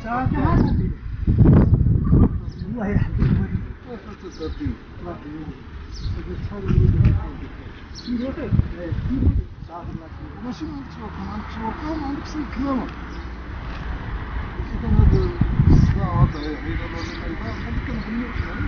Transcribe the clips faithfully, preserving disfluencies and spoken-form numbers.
والله يحفظك. ماشي ما عندكش وقت، ما عندكش وقت وما عندكش الكلامة. إذا هذا الصداع هذا إذا ما يبان هذا كنغنيو شوية.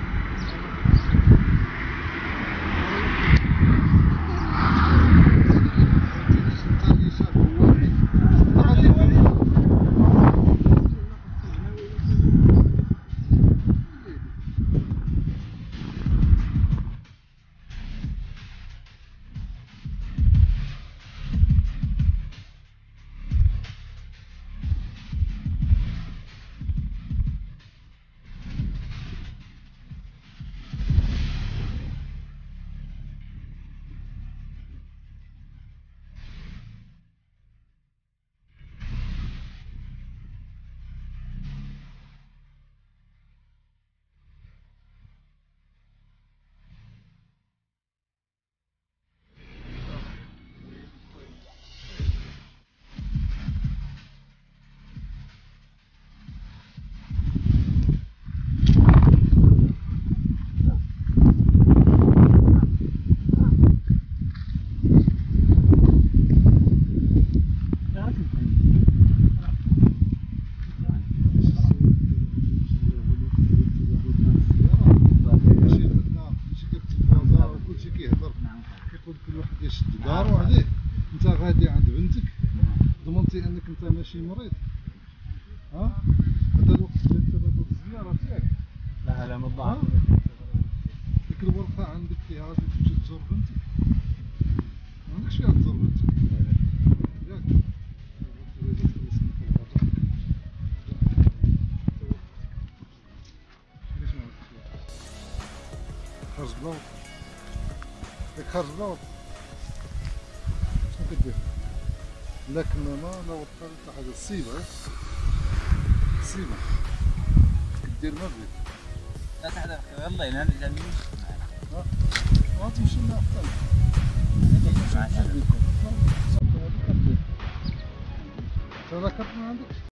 دارو عليه انت غادي عند بنتك ضمنتي انك انت ماشي مريض. ها هذا الوقت اللي انت تدور الزياره تاعك. لا لا ما ضاعت ديك الورقه عندك فيها غادي تمشي تزور بنتك. ما عندكش فيها تزور بنتك ياك. خرج بلا وقت ياك خرج بلا وقت شنو كدير؟ لا كمامة لا وطة لا حاجة. السيبة السيبة كدير ما بغيت. لا تحضر يلا ينام إذا مني ها غتمشي لنا حتى انت لا كرت ما عندكش.